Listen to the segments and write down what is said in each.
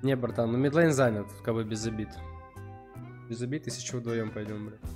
Не, братан, ну мидлейн занят, как бы без обид. Без обид, если что, вдвоем пойдем, бля.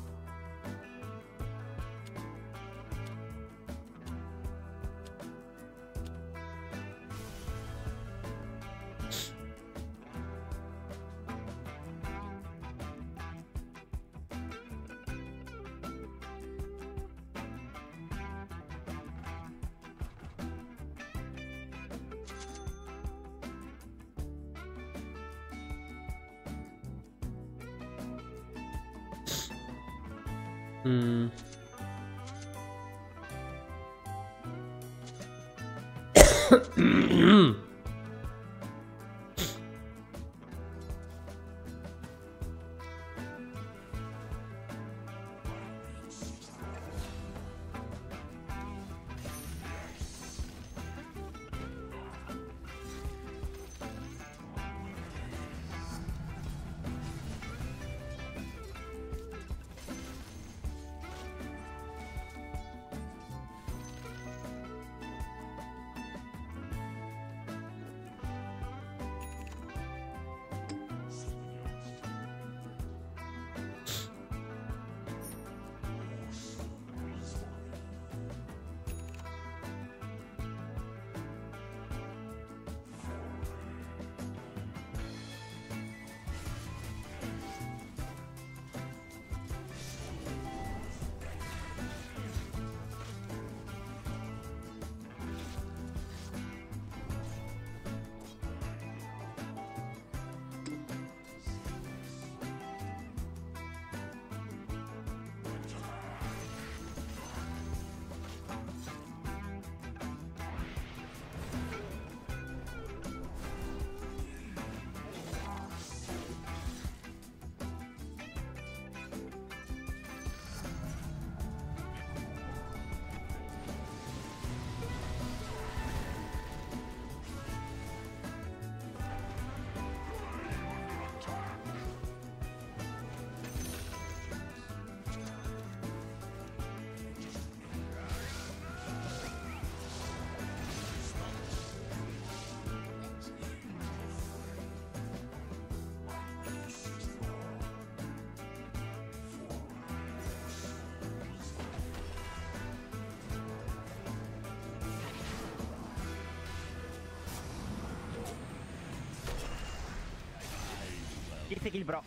Kill, bro.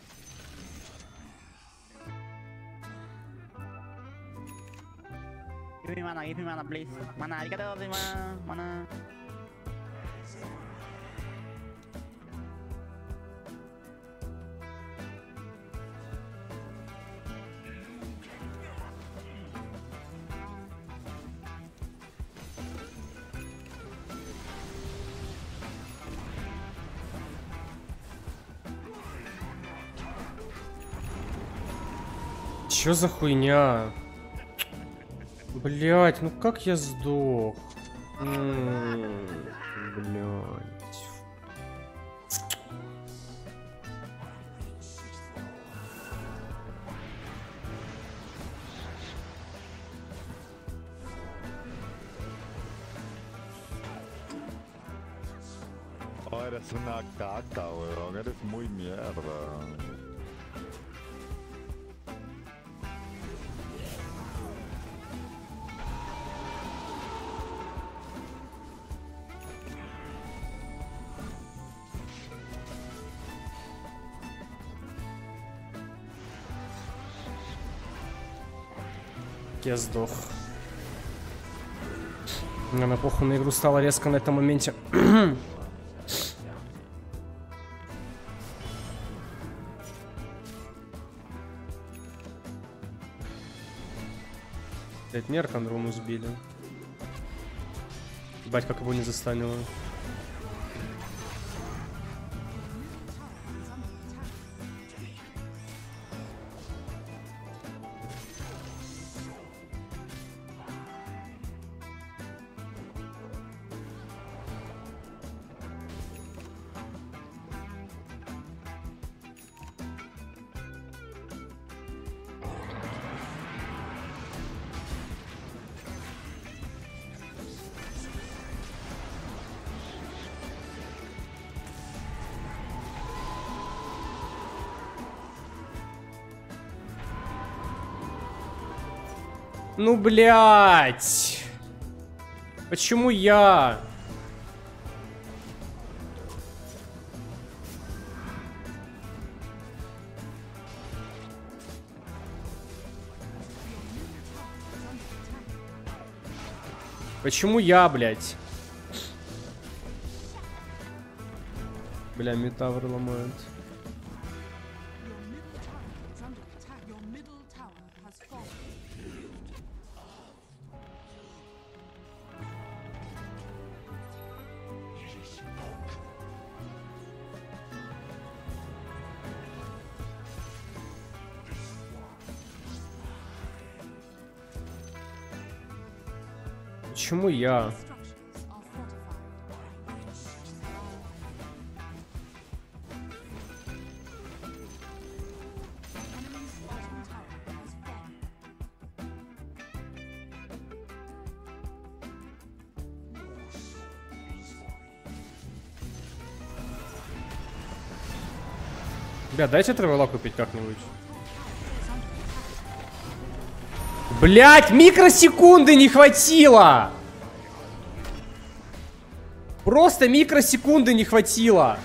Give me mana, please. Mana, arigatou gozaimasu. Mana. Чё за хуйня? Блять, ну как я сдох? Блять. Oh, eres una caca, weón. Eres muy mierda. Я сдох. На похуй на игру стало резко на этом моменте. Блять, Мерк Андрому сбили. Ебать, как его не застанило. Ну, блядь. Почему я? Почему я, блядь? Бля, метавр ломают. Почему я? Бля, дайте травела купить как-нибудь. Блять, микросекунды не хватило! Просто микросекунды не хватило.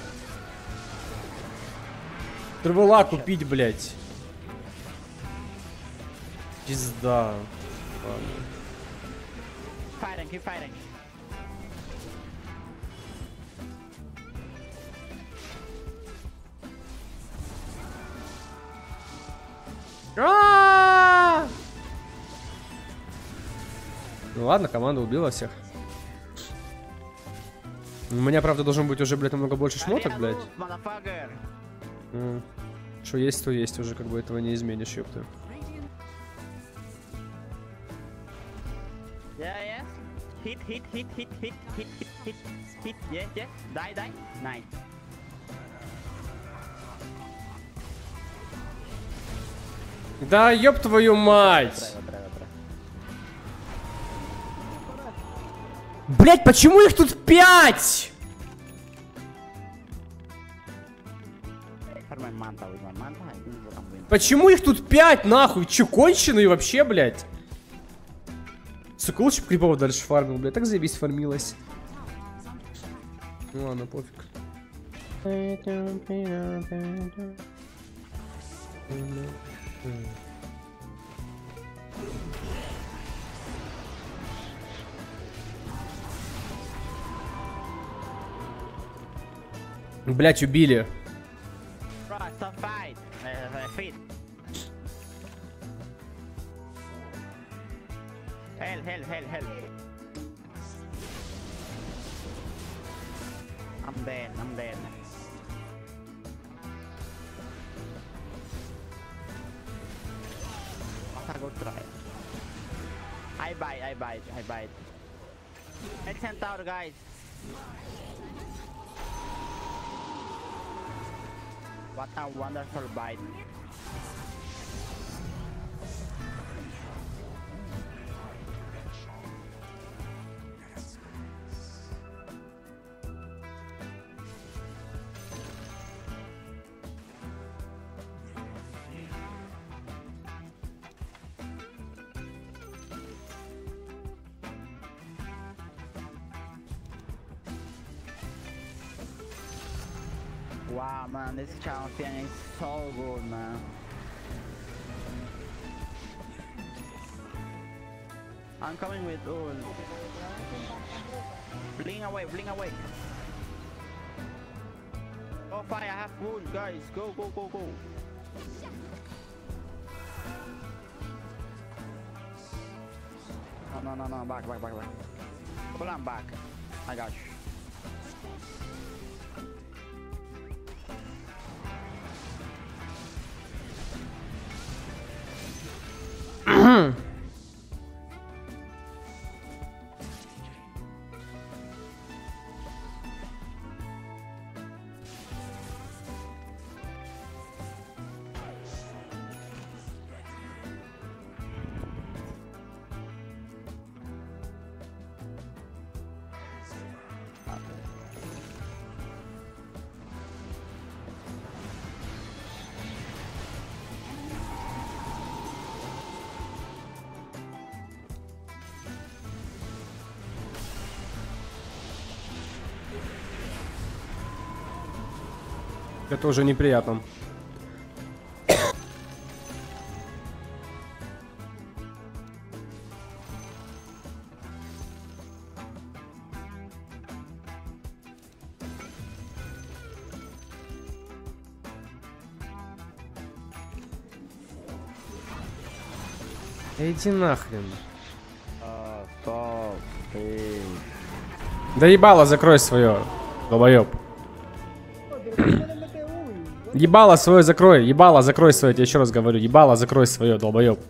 Травела купить, блять. Пизда. Fighting, keep fighting. Ну ладно, команда убила всех. У меня, правда, должен быть уже, блядь, намного больше шмоток, блядь. Что есть, то есть. Уже как бы этого не изменишь, ёпта. Yeah. Hit. Yeah. Die. Nice. Да ёб твою мать! Блять, почему их тут 5? Почему их тут 5, нахуй? Че, конченые вообще, блять? Сука, лучше крипов дальше фармил, блядь. Так заебись фармилась. Ну ладно, пофиг. Блять, убили. Hell. I'm dead. I'll go try. I bite. Let's send out, guys. What a wonderful bite. Wow, man, this champion is so good, man. I'm coming with ult. Bling away. Go fire, I have wood, guys. Go. No, back. Pull on back. I got you. Это уже неприятно. Иди нахрен. Стоп, ты. Да ебало, закрой свое, долбоеб. Ебало свое закрой, ебало закрой свое, я тебе еще раз говорю, ебало закрой свое, долбоеб.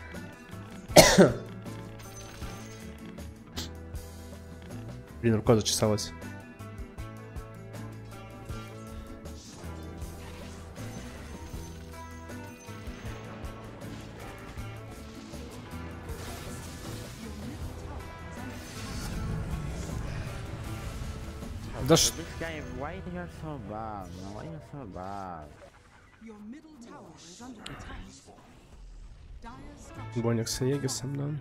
Блин, рука зачесалась. Да ш... This guy, why you're so bad? No, why you're so bad? Your middle tower is under attack. Dire structure. Боник с Егисом, да.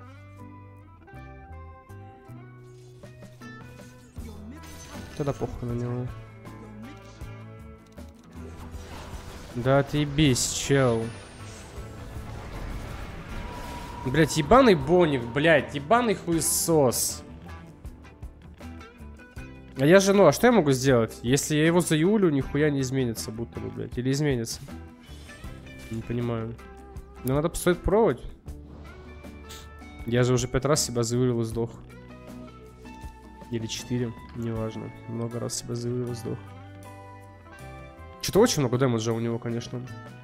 Your middle tower. Тогда похуй на него. Your mid. Да отъебись, чел. Блять, ебаный Боник, блять, ебаный хуесос. А я же, ну, а что я могу сделать? Если я его заюлю, нихуя не изменится, будто бы, блядь. Или изменится? Не понимаю. Ну, надо стоит пробовать. Я же уже 5 раз себя заюлил и сдох. Или 4, неважно. Много раз себя заюлил и сдох. Что-то очень много дэмэджа у него, конечно.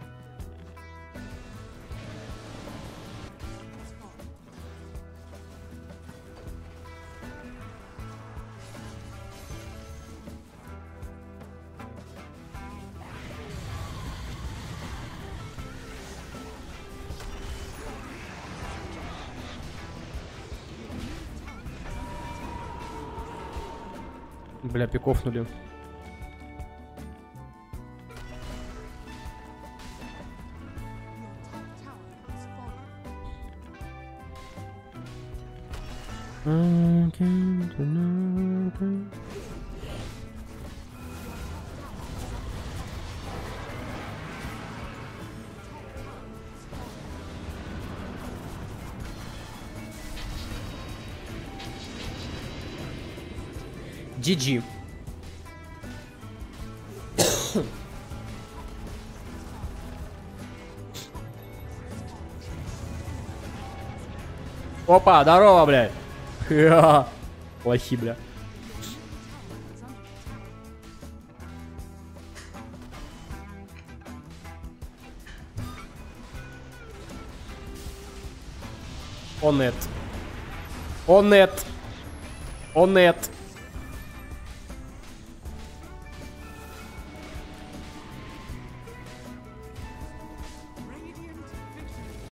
Бля, пикофнули. GG. Опа, здорово, блядь. Плохи, бля. Онет. Онет. Онет.